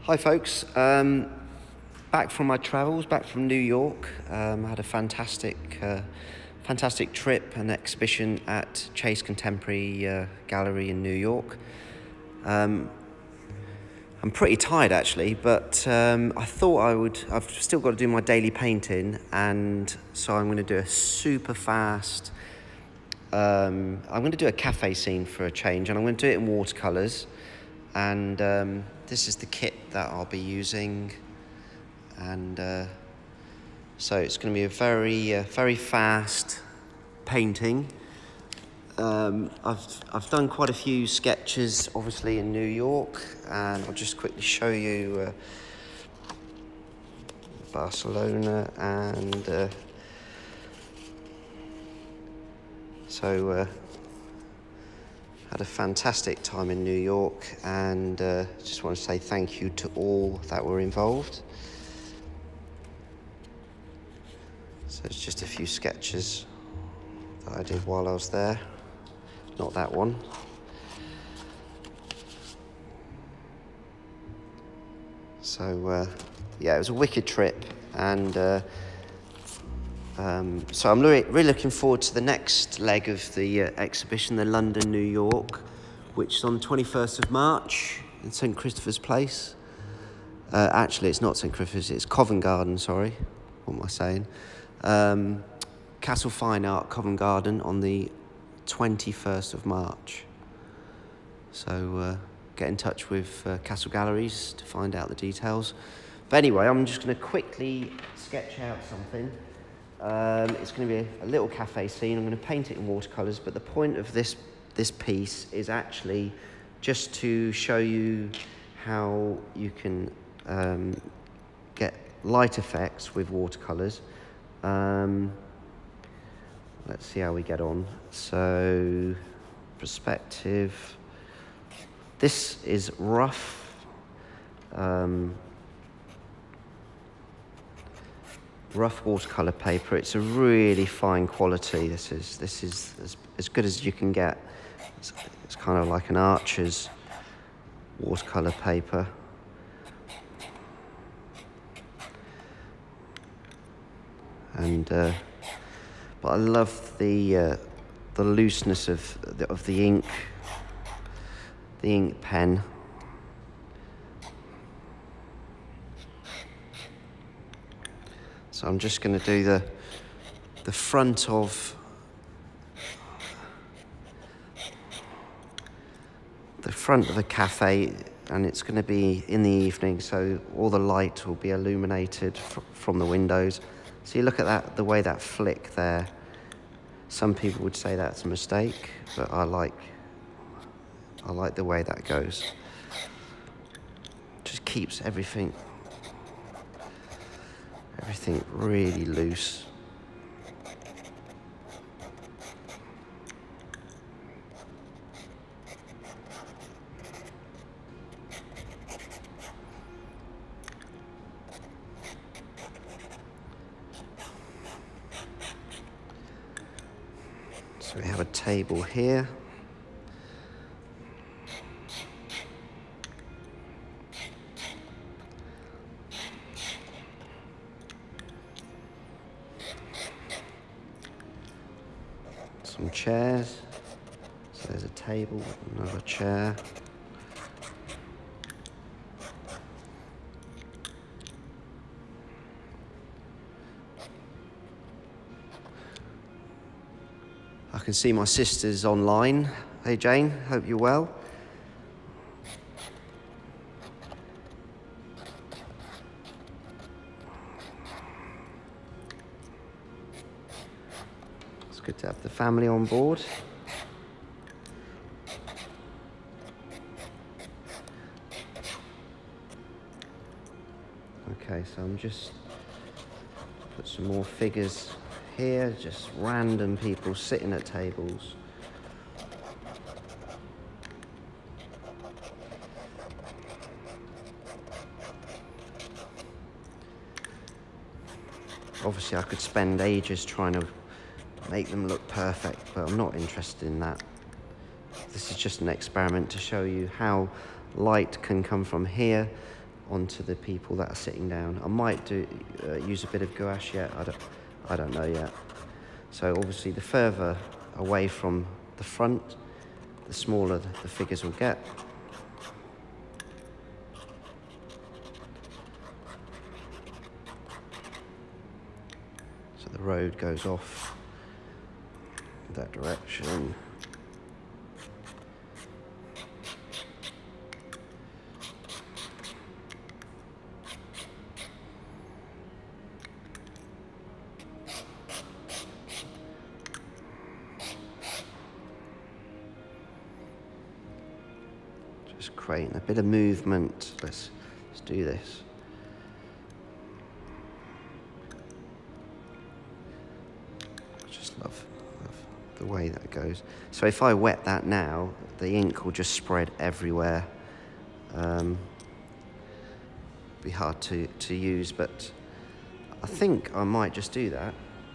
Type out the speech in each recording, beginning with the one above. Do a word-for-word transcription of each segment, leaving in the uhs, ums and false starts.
Hi folks, um, back from my travels, back from New York. Um, I had a fantastic, uh, fantastic trip and exhibition at Chase Contemporary uh, Gallery in New York. Um, I'm pretty tired actually, but um, I thought I would, I've still got to do my daily painting, and so I'm going to do a super fast, um, I'm going to do a cafe scene for a change, and I'm going to do it in watercolours. And um, this is the kit that I'll be using, and uh, so it's going to be a very, uh, very fast painting. Um, I've I've done quite a few sketches, obviously in New York, and I'll just quickly show you uh, Barcelona, and uh, so. Uh, Had a fantastic time in New York, and uh, just want to say thank you to all that were involved. So it's just a few sketches that I did while I was there. Not that one. So uh, yeah, it was a wicked trip, and uh, Um, so I'm really, really looking forward to the next leg of the uh, exhibition, the London, New York, which is on the twenty-first of March in Saint Christopher's Place. Uh, actually, it's not Saint Christopher's, it's Covent Garden, sorry. What am I saying? Um, Castle Fine Art, Covent Garden, on the twenty-first of March. So uh, get in touch with uh, Castle Galleries to find out the details. But anyway, I'm just going to quickly sketch out something. Um, it's going to be a, a little cafe scene. I'm going to paint it in watercolours, but the point of this this piece is actually just to show you how you can um, get light effects with watercolours. Um, let's see how we get on. So, perspective. This is rough. Um, rough watercolor paper. It's a really fine quality. This is this is as, as good as you can get. It's, it's kind of like an Archer's watercolor paper. And uh, but I love the uh, the looseness of the, of the ink, the ink pen. So I'm just going to do the the front of the front of the cafe, and it's going to be in the evening, so all the light will be illuminated fr from the windows. So you look at that, the way that flick there. Some people would say that's a mistake, but I like I like the way that goes. Just keeps everything. Everything really loose. So we have a table here. Some chairs. So there's a table, another chair. I can see my sister's online. Hey Jane, hope you're well. It's good to have the family on board. Okay, so I'm just put some more figures here, just random people sitting at tables. Obviously I could spend ages trying to make them look perfect, but I'm not interested in that. This is just an experiment to show you how light can come from here onto the people that are sitting down. I might do uh, use a bit of gouache yet. I don't, I don't know yet. So obviously, the further away from the front, the smaller the figures will get. So the road goes off that direction. Just creating a bit of movement. Let's, let's do this. Love, love the way that goes. So if I wet that now, the ink will just spread everywhere. Um, be hard to, to use, but I think I might just do that.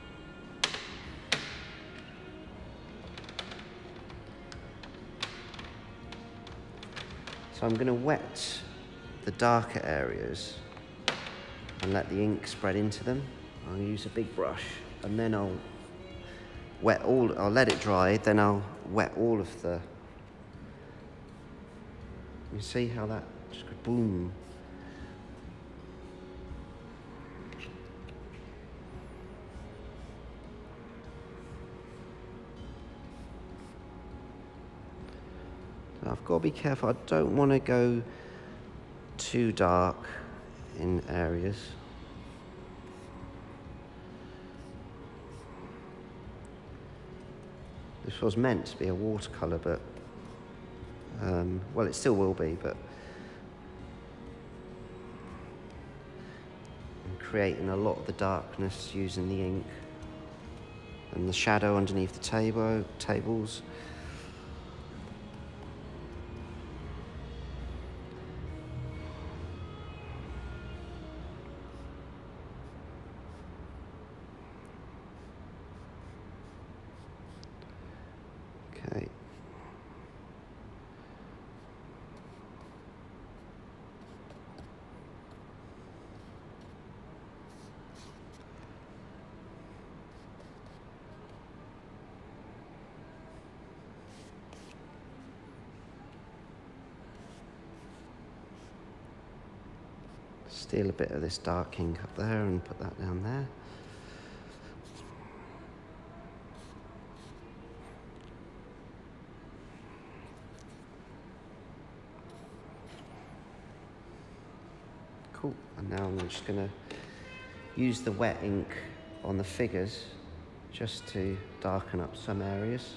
So I'm going to wet the darker areas and let the ink spread into them. I'll use a big brush and then I'll wet all, I'll let it dry, then I'll wet all of the, you see how that just goes boom. Now I've got to be careful, I don't want to go too dark in areas. This was meant to be a watercolour, but, um, well, it still will be, but I'm creating a lot of the darkness using the ink and the shadow underneath the table, tables. Okay. Steal a bit of this dark ink up there and put that down there. Cool, and now I'm just going to use the wet ink on the figures just to darken up some areas.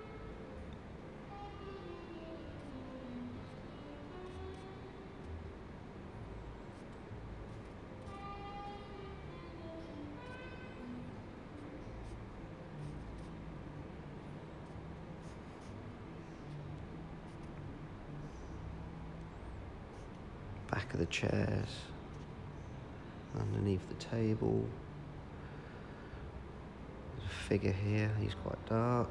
Back of the chairs, underneath the table. There's a figure here, he's quite dark.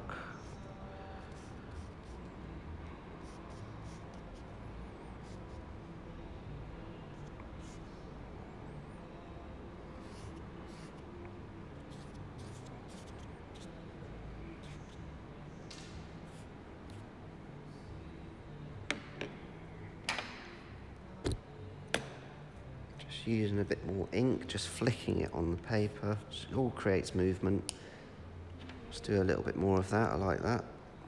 Using a bit more ink, just flicking it on the paper. It all creates movement. Let's do a little bit more of that, I like that.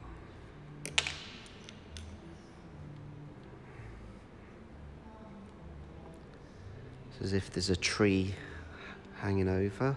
It's as if there's a tree hanging over.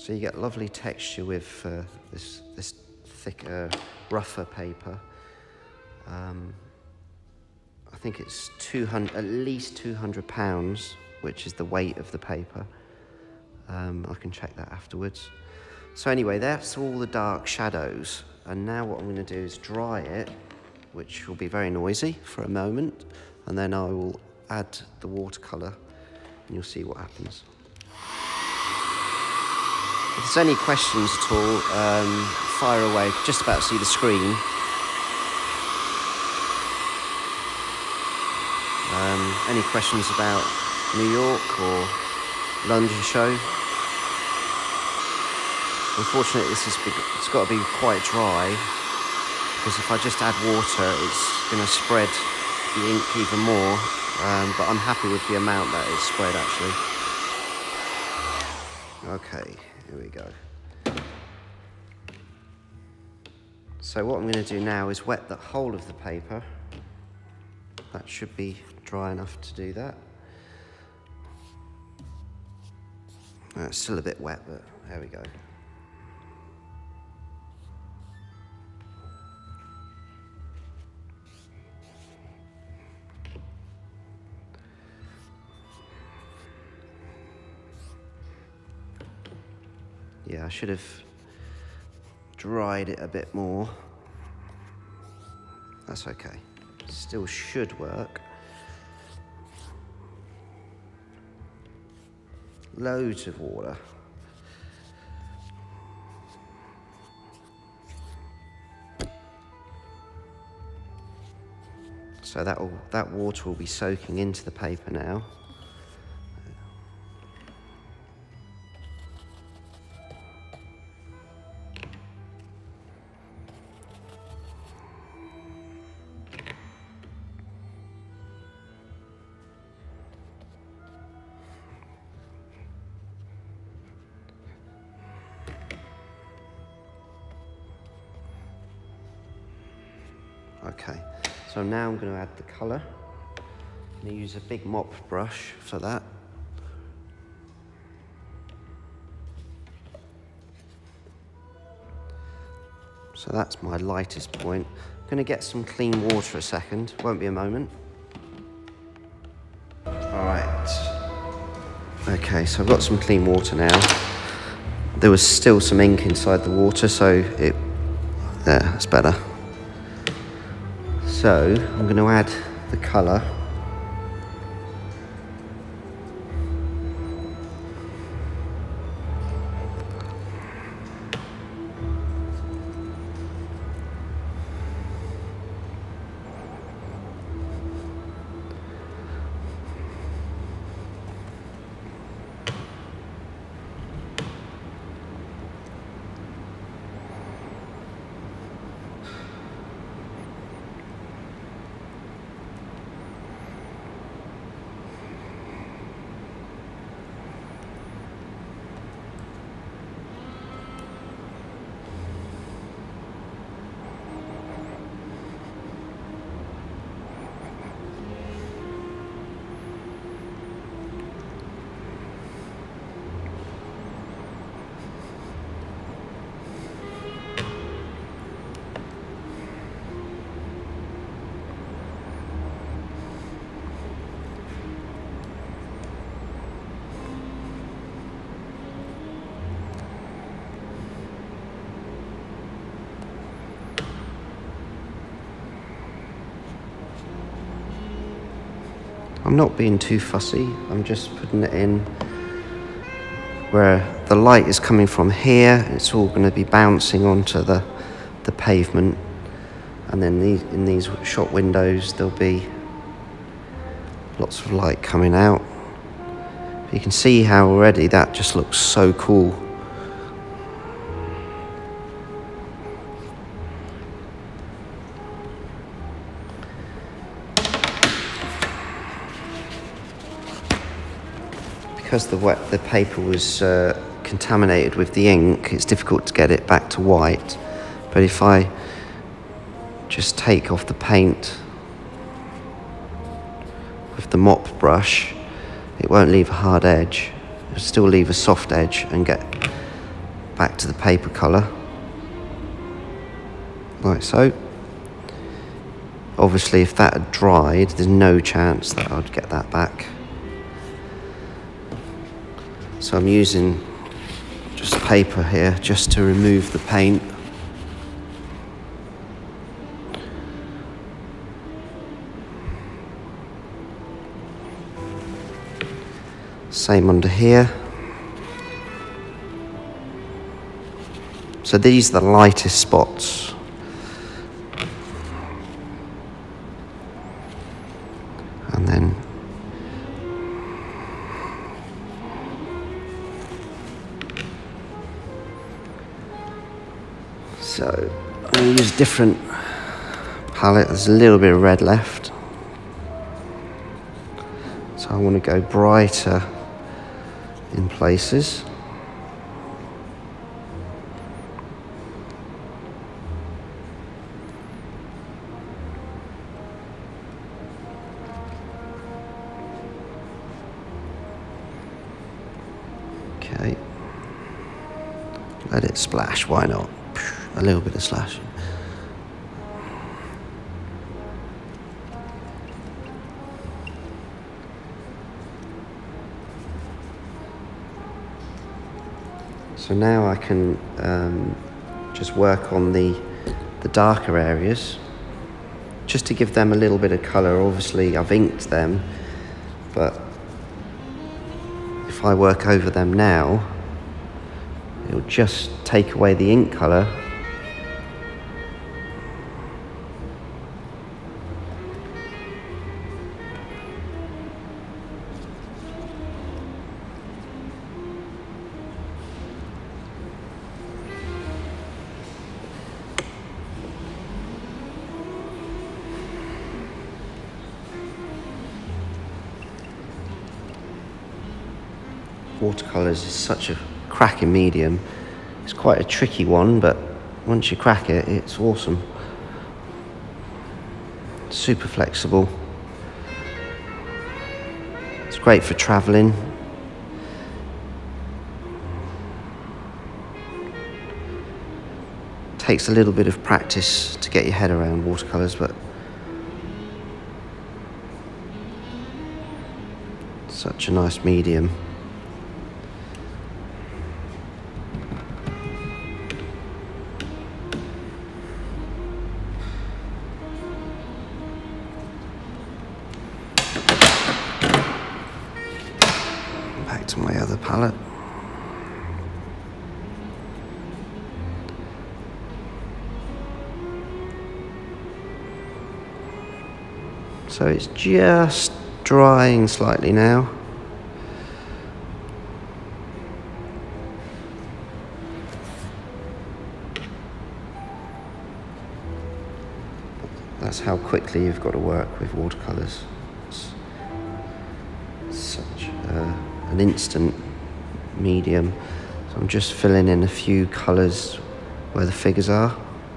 So you get lovely texture with uh, this, this thicker, rougher paper. Um, I think it's two hundred, at least two hundred pounds, which is the weight of the paper. Um, I can check that afterwards. So anyway, that's all the dark shadows. And now what I'm going to do is dry it, which will be very noisy for a moment. And then I will add the watercolour and you'll see what happens. If there's any questions at all, um, fire away. Just about to see the screen. Um, any questions about New York or London show? Unfortunately, this is big, it's got to be quite dry, because if I just add water, it's going to spread the ink even more. Um, but I'm happy with the amount that it's spread, actually. Okay, here we go. So what I'm going to do now is wet the whole of the paper. That should be dry enough to do that. Uh, it's still a bit wet, but there we go. Yeah, I should have dried it a bit more. That's okay. Still should work. Loads of water. So that will, that water will be soaking into the paper now. Okay, so now I'm going to add the colour. I'm going to use a big mop brush for that. So that's my lightest point. I'm going to get some clean water a second, won't be a moment. Alright. Okay, so I've got some clean water now. There was still some ink inside the water, so it, there, that's better. So I'm going to add the colour. I'm not being too fussy, I'm just putting it in where the light is coming from here. It's all going to be bouncing onto the, the pavement, and then these, in these shop windows there'll be lots of light coming out. But you can see how already that just looks so cool. Because the wet, the paper was uh, contaminated with the ink, it's difficult to get it back to white. But if I just take off the paint with the mop brush, it won't leave a hard edge. It'll still leave a soft edge and get back to the paper colour, like so. Obviously, if that had dried, there's no chance that I'd get that back. So I'm using just paper here just to remove the paint. Same under here. So these are the lightest spots. And then so I'm going to use a different palette. There's a little bit of red left, so I want to go brighter in places. Okay, let it splash, why not? A little bit of splashing. So now I can um, just work on the, the darker areas, just to give them a little bit of colour. Obviously I've inked them, but if I work over them now, it'll just take away the ink colour. Watercolours is such a cracking medium. It's quite a tricky one, but once you crack it, it's awesome. Super flexible. It's great for travelling. Takes a little bit of practice to get your head around watercolours, but such a nice medium. Back to my other palette. So it's just drying slightly now. That's how quickly you've got to work with watercolours. It's such uh, an instant medium. So I'm just filling in a few colours where the figures are.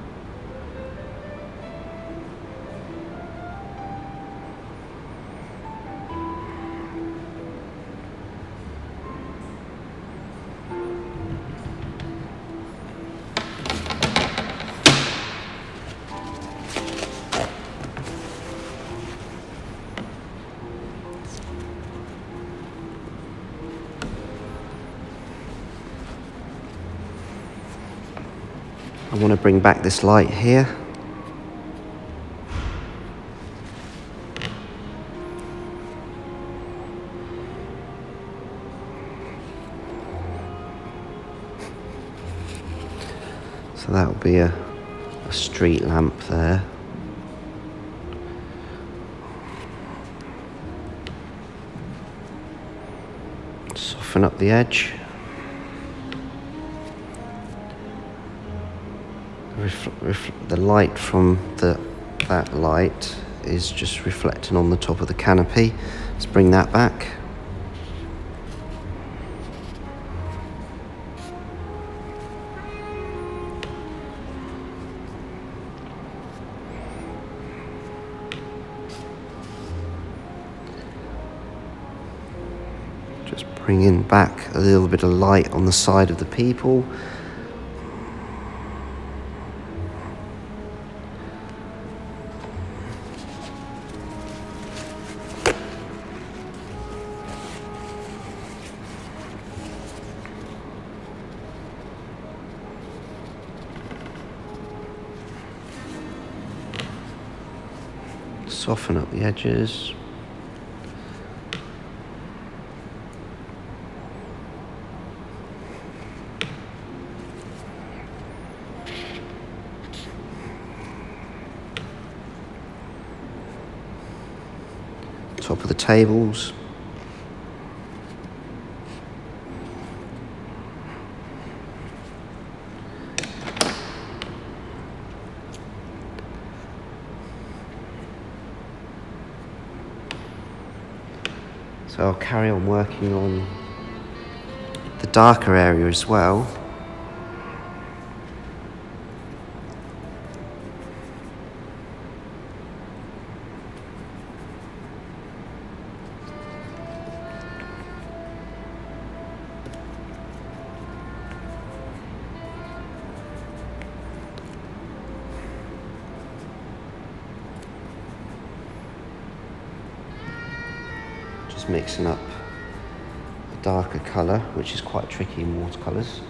I want to bring back this light here. So that will be a, a street lamp there. Soften up the edge. The light from the that light is just reflecting on the top of the canopy. Let's bring that back. Just bringing back a little bit of light on the side of the people Soften up the edges. Top of the tables. So I'll carry on working on the darker area as well. Mixing up a darker colour, which is quite tricky in watercolours.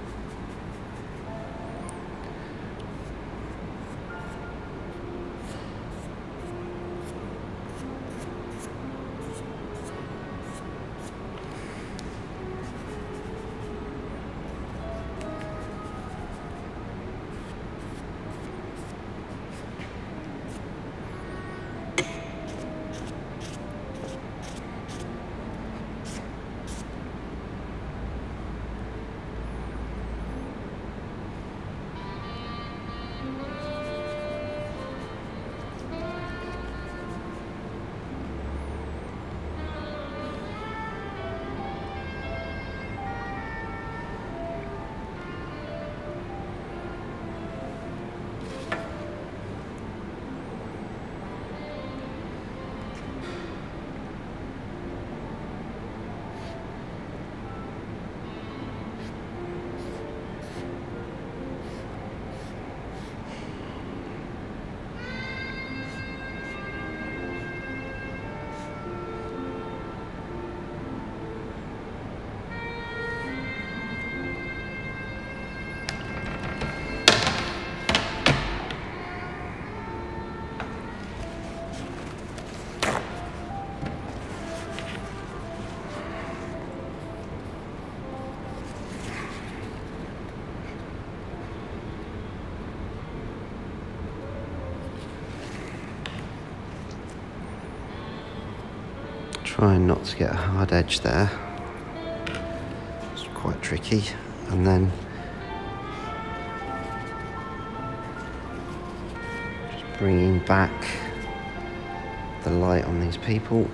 Trying not to get a hard edge there. It's quite tricky. And then just bringing back the light on these people.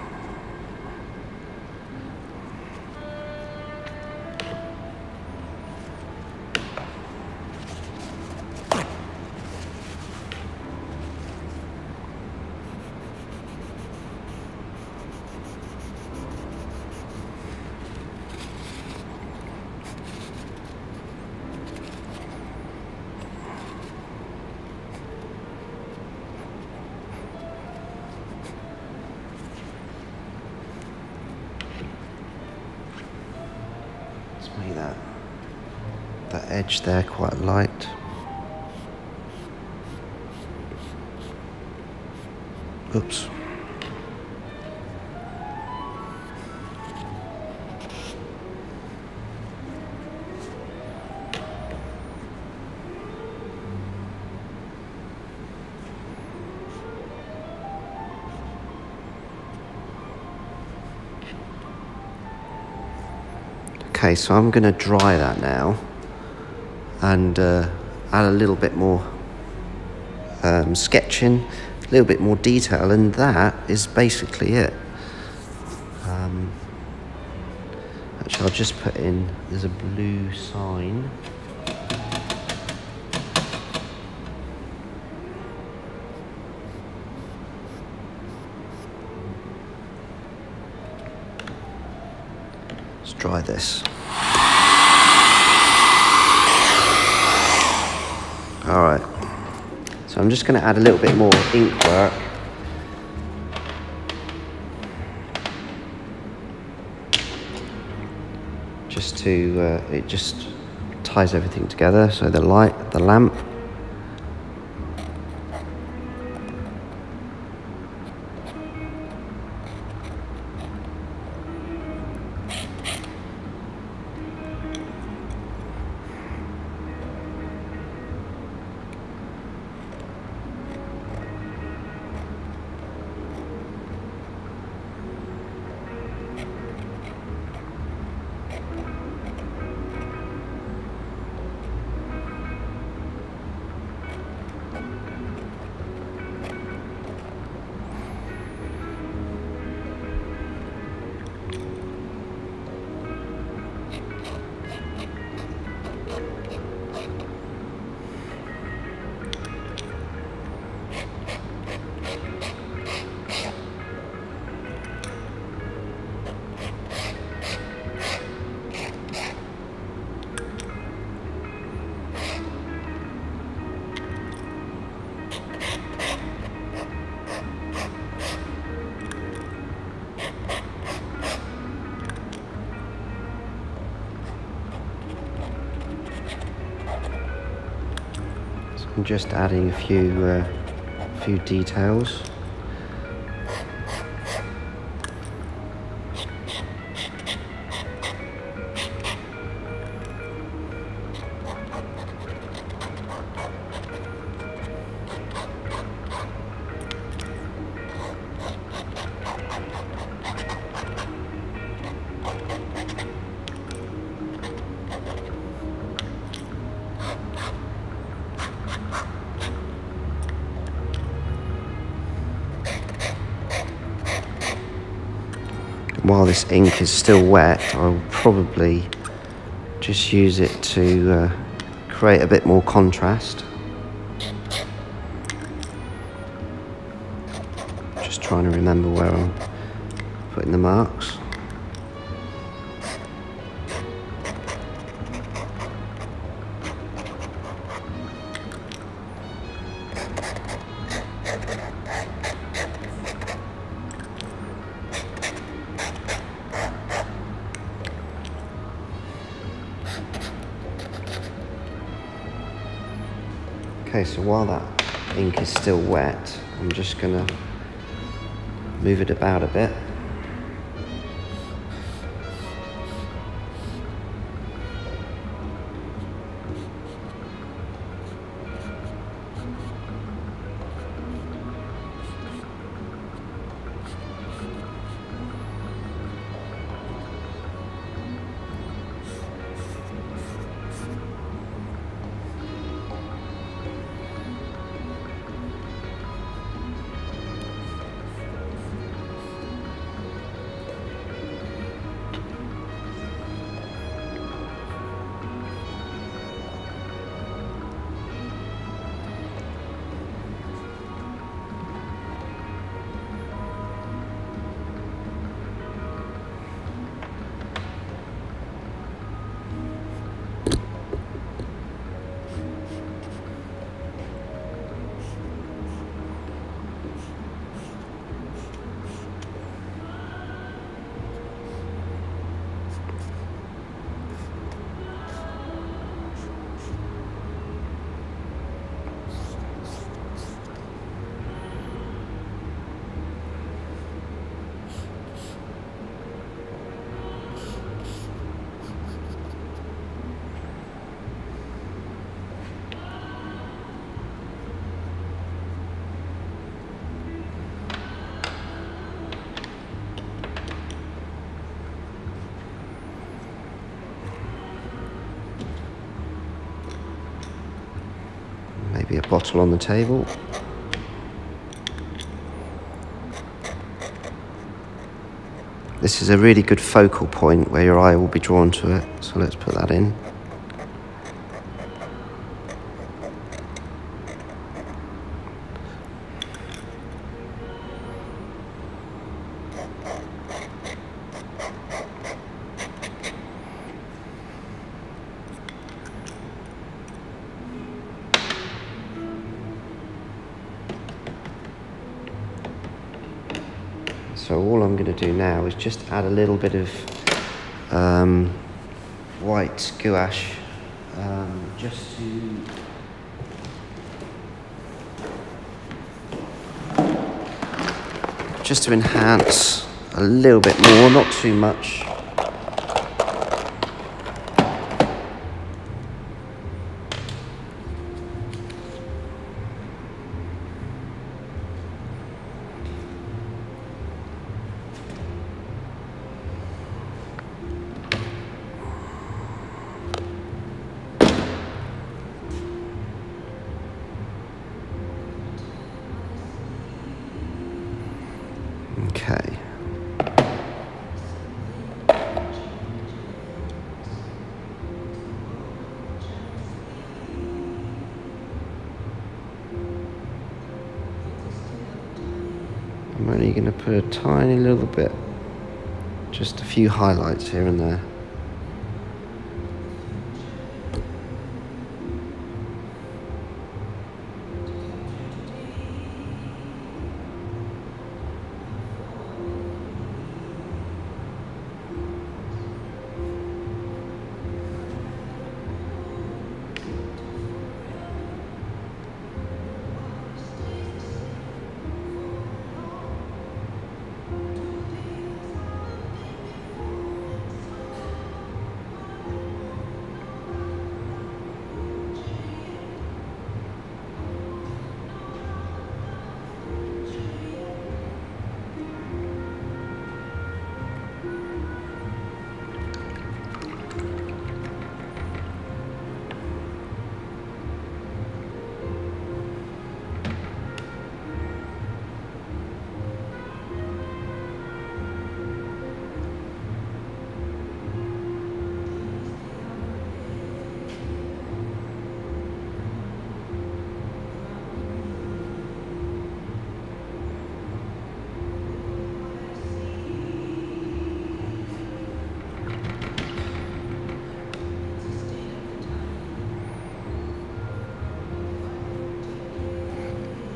Make that that edge there quite light. Oops. Okay, so I'm going to dry that now and uh, add a little bit more um, sketching, a little bit more detail, and that is basically it. Um, actually, I'll just put in, there's a blue sign. Let's dry this. All right, so I'm just going to add a little bit more ink work. Just to, uh, it just ties everything together. So the light, the lamp. I'm just adding a few, uh, few details. While this ink is still wet, I'll probably just use it to uh, create a bit more contrast. Just trying to remember where I'm putting the marks. Okay, so while that ink is still wet, I'm just going to move it about a bit. Maybe a bottle on the table. This is a really good focal point where your eye will be drawn to it, so let's put that in. So all I'm going to do now is just add a little bit of um, white gouache, um, just to just to enhance a little bit more, not too much. Okay. I'm only going to put a tiny little bit, just a few highlights here and there.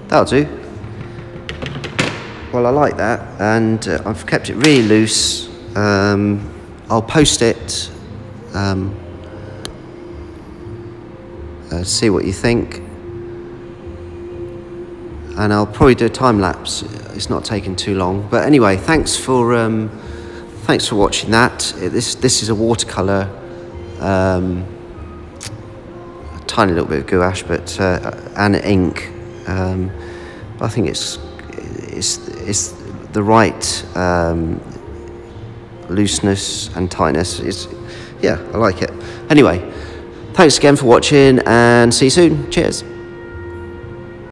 that'll do. Well, I like that, and uh, I've kept it really loose. Um, I'll post it, um, uh, see what you think, and I'll probably do a time lapse. It's not taking too long, but anyway, thanks for um, thanks for watching that. This this is a watercolour, um, a tiny little bit of gouache, but uh, and ink. Um, I think it's it's it's the right um, looseness and tightness. It's, yeah, I like it. Anyway, thanks again for watching, and see you soon. Cheers.